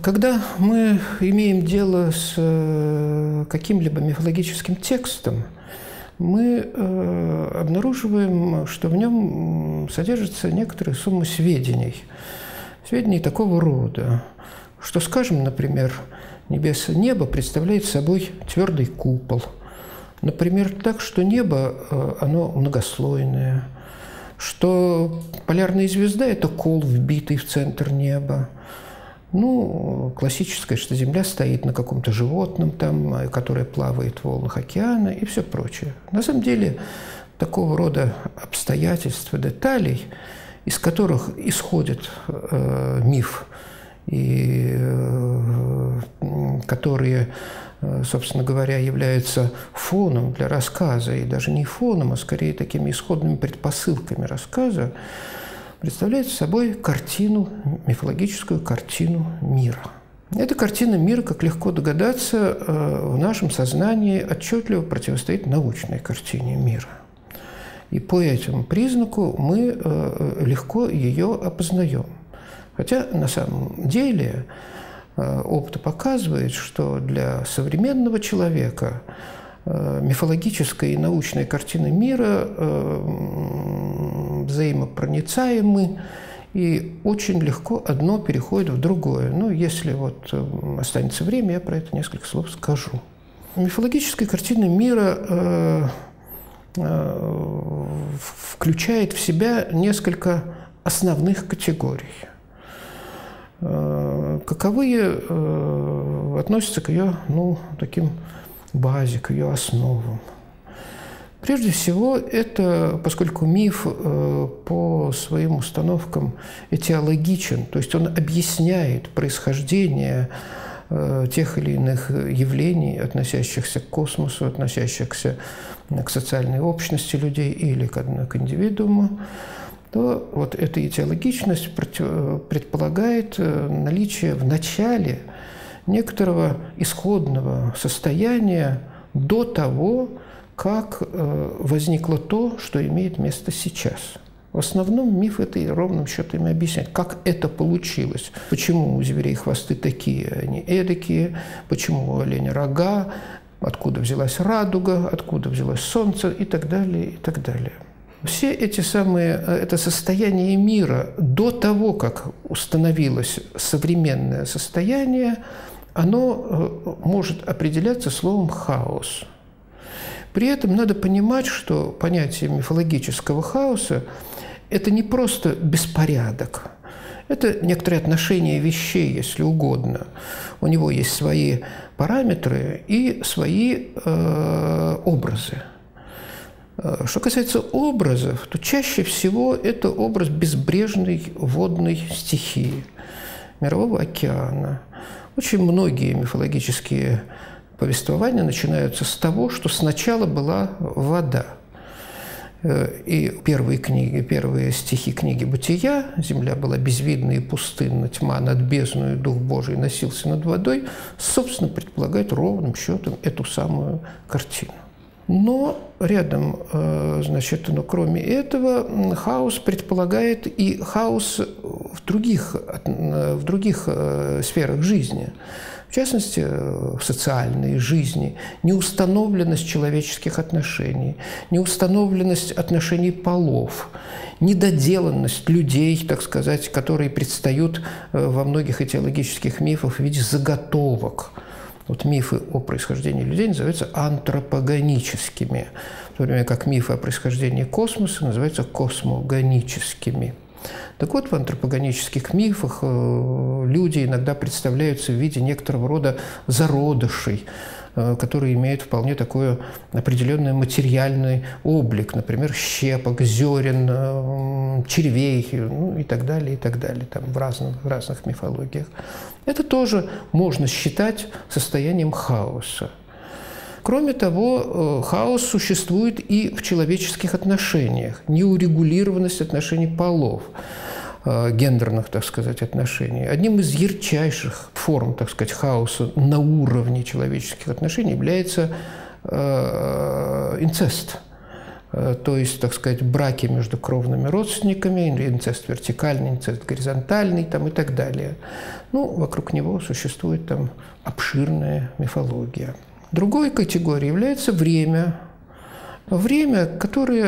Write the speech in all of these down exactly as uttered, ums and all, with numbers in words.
Когда мы имеем дело с каким-либо мифологическим текстом, мы обнаруживаем, что в нем содержится некоторая сумма сведений. Сведений такого рода, что, скажем, например, небес, небо представляет собой твердый купол. Например, так, что небо, оно многослойное, что полярная звезда – это кол, вбитый в центр неба. Ну, классическое, что Земля стоит на каком-то животном, там, которое плавает в волнах океана и все прочее. На самом деле, такого рода обстоятельств и деталей, из которых исходит э, миф, и э, которые, э, собственно говоря, являются фоном для рассказа, и даже не фоном, а скорее такими исходными предпосылками рассказа, представляет собой картину, мифологическую картину мира. Эта картина мира, как легко догадаться, в нашем сознании отчетливо противостоит научной картине мира. И по этому признаку мы легко ее опознаем. Хотя на самом деле опыт показывает, что для современного человека мифологическая и научная картина мира взаимопроницаемы, и очень легко одно переходит в другое. Ну, если вот останется время, я про это несколько слов скажу. Мифологическая картина мира э, э, включает в себя несколько основных категорий. Э, каковые э, относятся к ее, ну, таким базе, к ее основам. Прежде всего, это, поскольку миф э, по своим установкам этиологичен, то есть он объясняет происхождение э, тех или иных явлений, относящихся к космосу, относящихся к социальной общности людей или к, к индивидууму, то вот эта этиологичность предполагает наличие в начале некоторого исходного состояния до того, как возникло то, что имеет место сейчас. В основном миф это и ровным счетом объясняет, как это получилось, почему у зверей хвосты такие, а не эдакие, почему у оленя рога, откуда взялась радуга, откуда взялось солнце и так далее, и так далее. Все эти самые, это состояние мира до того, как установилось современное состояние, оно может определяться словом «хаос». При этом надо понимать, что понятие мифологического хаоса – это не просто беспорядок, это некоторые отношения вещей, если угодно. У него есть свои параметры и свои э, образы. Что касается образов, то чаще всего это образ безбрежной водной стихии, мирового океана. Очень многие мифологические повествования начинаются с того, что сначала была вода. И первые книги, первые стихи книги «Бытия» «Земля была безвидна и пустынна, тьма над бездною, Дух Божий носился над водой», собственно, предполагает ровным счетом эту самую картину. Но рядом, значит, но кроме этого, хаос предполагает и хаос в других, в других сферах жизни. В частности, в социальной жизни, неустановленность человеческих отношений, неустановленность отношений полов, недоделанность людей, так сказать, которые предстают во многих этиологических мифах в виде заготовок. Вот мифы о происхождении людей называются антропогоническими, в то время как мифы о происхождении космоса называются космогоническими. Так вот, в антропогонических мифах люди иногда представляются в виде некоторого рода зародышей, которые имеют вполне такой определенный материальный облик, например, щепок, зерен, червей, ну, и так далее, и так далее, там, в, разных, в разных мифологиях. Это тоже можно считать состоянием хаоса. Кроме того, хаос существует и в человеческих отношениях, неурегулированность отношений полов, гендерных, так сказать, отношений. Одним из ярчайших форм, так сказать, хаоса на уровне человеческих отношений является инцест. то есть, так сказать, браки между кровными родственниками, инцест вертикальный, инцест горизонтальный там, и так далее. Ну, вокруг него существует там обширная мифология. Другой категорией является время. Время, которое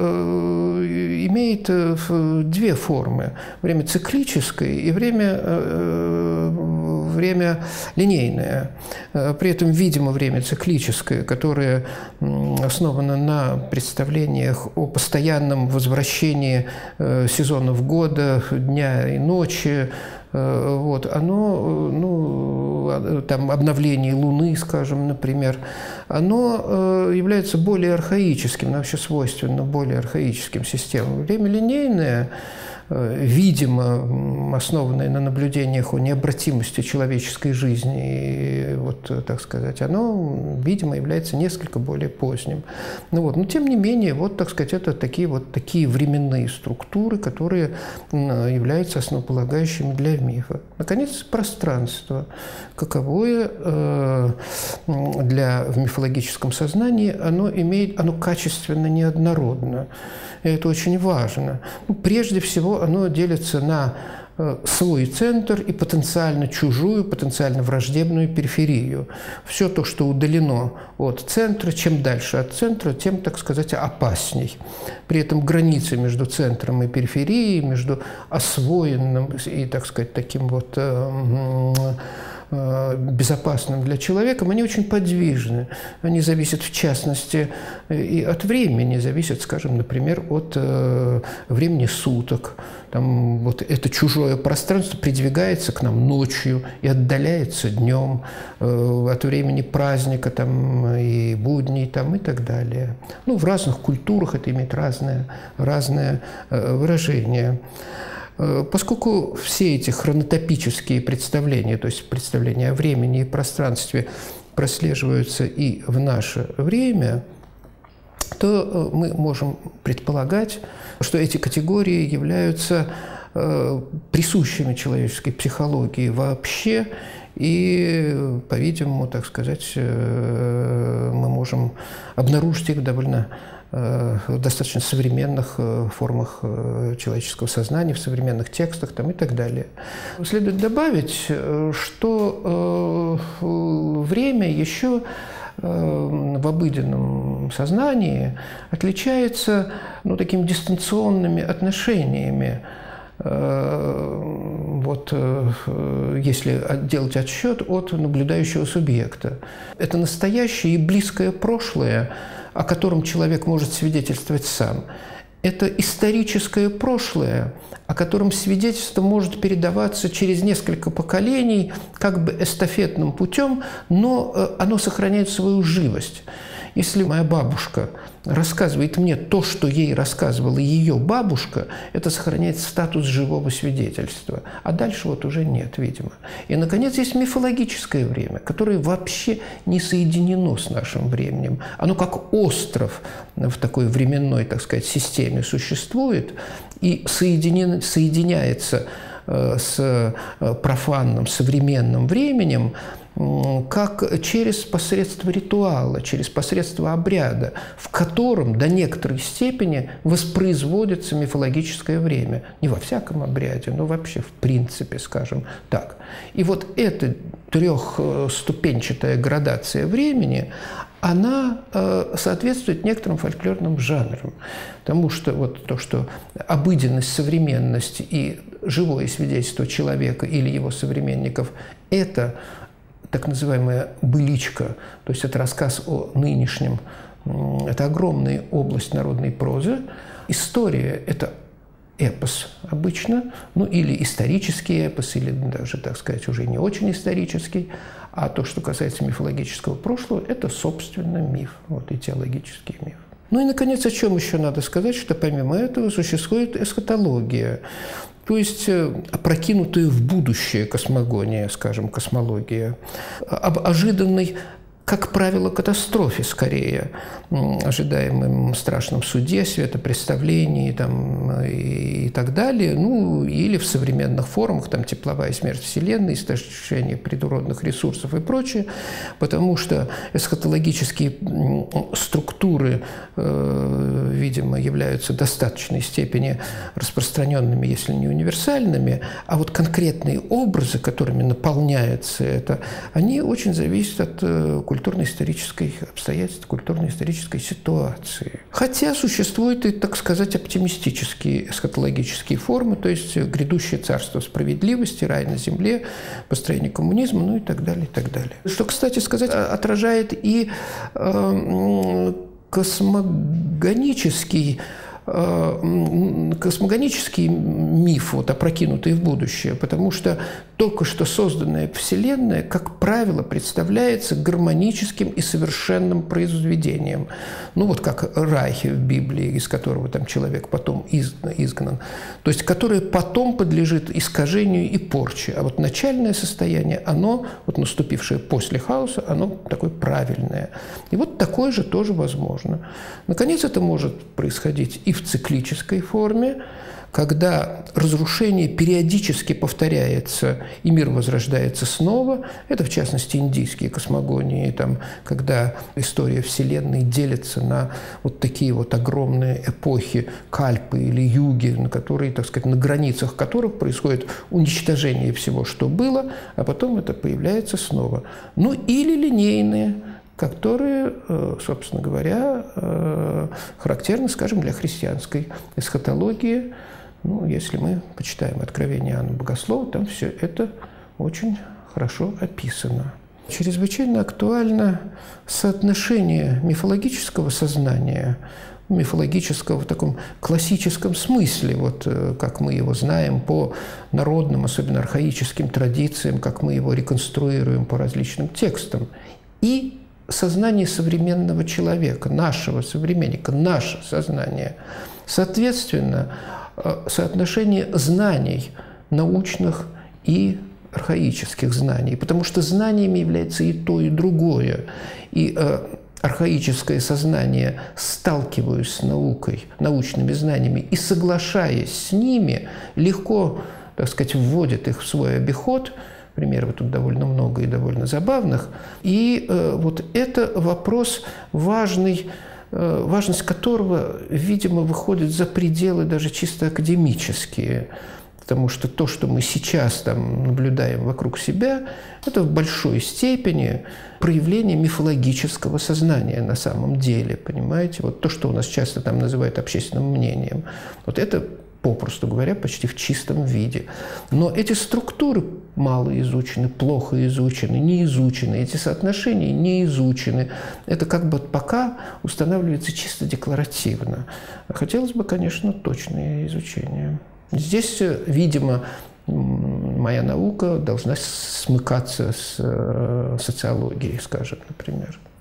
э, имеет э, две формы. Время циклическое и время, э, время линейное. При этом, видимо, время циклическое, которое э, основано на представлениях о постоянном возвращении э, сезонов года, дня и ночи, вот, оно, ну, там, обновление Луны, скажем, например, оно является более архаическим, нам вообще свойственно более архаическим системам. Время линейное, видимо, основанное на наблюдениях о необратимости человеческой жизни, и, вот, так сказать, оно, видимо, является несколько более поздним. Ну, вот, но, тем не менее, вот, так сказать, это такие, вот, такие временные структуры, которые являются основополагающими для мифа. Наконец, пространство, каковое э, для, в мифологическом сознании, оно имеет, оно качественно неоднородно. И это очень важно. Ну, прежде всего, оно делится на э, свой центр и потенциально чужую, потенциально враждебную периферию. Все то, что удалено от центра, чем дальше от центра, тем, так сказать, опасней. При этом границы между центром и периферией, между освоенным и, так сказать, таким вот э, безопасным для человека, они очень подвижны. Они зависят, в частности, и от времени, зависят, скажем, например, от э, времени суток. Там, вот это чужое пространство придвигается к нам ночью и отдаляется днем, э, от времени праздника там, и будней там, и так далее. Ну, в разных культурах это имеет разное, разное э, выражение. Поскольку все эти хронотопические представления, то есть представления о времени и пространстве, прослеживаются и в наше время, то мы можем предполагать, что эти категории являются присущими человеческой психологии вообще, и, по-видимому, так сказать, мы можем обнаружить их довольно в достаточно современных формах человеческого сознания, в современных текстах там, и так далее. Следует добавить, что время еще в обыденном сознании отличается, ну, такими дистанционными отношениями. Вот, если делать отсчет от наблюдающего субъекта. Это настоящее и близкое прошлое, о котором человек может свидетельствовать сам. Это историческое прошлое, о котором свидетельство может передаваться через несколько поколений, как бы эстафетным путем, но оно сохраняет свою живость. Если моя бабушка рассказывает мне то, что ей рассказывала ее бабушка, это сохраняет статус живого свидетельства. А дальше вот уже нет, видимо. И, наконец, есть мифологическое время, которое вообще не соединено с нашим временем. Оно как остров в такой временной, так сказать, системе существует и соединен, соединяется с профанным современным временем, как через посредство ритуала, через посредство обряда, в котором до некоторой степени воспроизводится мифологическое время. Не во всяком обряде, но вообще в принципе, скажем так. И вот эта трехступенчатая градация времени, она э, соответствует некоторым фольклорным жанрам. Потому что вот то, что обыденность, современность и живое свидетельство человека или его современников – это так называемая быличка, то есть это рассказ о нынешнем, это огромная область народной прозы. История – это эпос обычно, ну или исторический эпос, или даже, так сказать, уже не очень исторический. А то, что касается мифологического прошлого, это, собственно, миф, вот, и теологический миф. Ну и, наконец, о чем еще надо сказать, что помимо этого существует эсхатология, то есть опрокинутая в будущее космогония, скажем, космология, об ожиданной как правило, катастрофе скорее, ожидаемым страшном суде, светопреставлении там, и, и так далее, ну, или в современных формах, там, тепловая смерть Вселенной, истощение природных ресурсов и прочее, потому что эсхатологические структуры, э, видимо, являются в достаточной степени распространенными, если не универсальными, а вот конкретные образы, которыми наполняется это, они очень зависят от культурно-исторических обстоятельств, культурно-исторической ситуации. Хотя существуют и, так сказать, оптимистические эсхатологические формы, то есть грядущее царство справедливости, рай на земле, построение коммунизма, ну и так далее, и так далее. Что, кстати сказать, отражает и э, космогонический космогонический миф, вот, опрокинутый в будущее, потому что только что созданная Вселенная, как правило, представляется гармоническим и совершенным произведением. Ну, вот как рай в Библии, из которого там человек потом изгнан, то есть которое потом подлежит искажению и порче. А вот начальное состояние, оно, вот наступившее после хаоса, оно такое правильное. И вот такое же тоже возможно. Наконец, это может происходить и в циклической форме, когда разрушение периодически повторяется, и мир возрождается снова. Это, в частности, индийские космогонии, там, когда история Вселенной делится на вот такие вот огромные эпохи кальпы или юги, на которые, так сказать, на границах которых происходит уничтожение всего, что было, а потом это появляется снова. Ну, или линейные, которые, собственно говоря, характерны, скажем, для христианской эсхатологии. Ну, если мы почитаем Откровение Иоанна Богослова, там все это очень хорошо описано. Чрезвычайно актуально соотношение мифологического сознания, мифологического в таком классическом смысле, вот как мы его знаем по народным, особенно архаическим традициям, как мы его реконструируем по различным текстам, и сознание современного человека, нашего современника, наше сознание. Соответственно, соотношение знаний научных и архаических знаний, потому что знаниями является и то, и другое. И архаическое сознание, сталкиваясь с наукой, научными знаниями и соглашаясь с ними, легко, так сказать, вводит их в свой обиход. Примеров тут довольно много и довольно забавных. И э, вот это вопрос важный, э, важность которого, видимо, выходит за пределы даже чисто академические. Потому что то, что мы сейчас там наблюдаем вокруг себя, это в большой степени проявление мифологического сознания на самом деле, понимаете? Вот то, что у нас часто там называют общественным мнением, вот это, попросту говоря, почти в чистом виде. Но эти структуры мало изучены, плохо изучены, не изучены, эти соотношения не изучены. Это как бы пока устанавливается чисто декларативно. Хотелось бы, конечно, точное изучение. Здесь, видимо, моя наука должна смыкаться с социологией, скажем, например.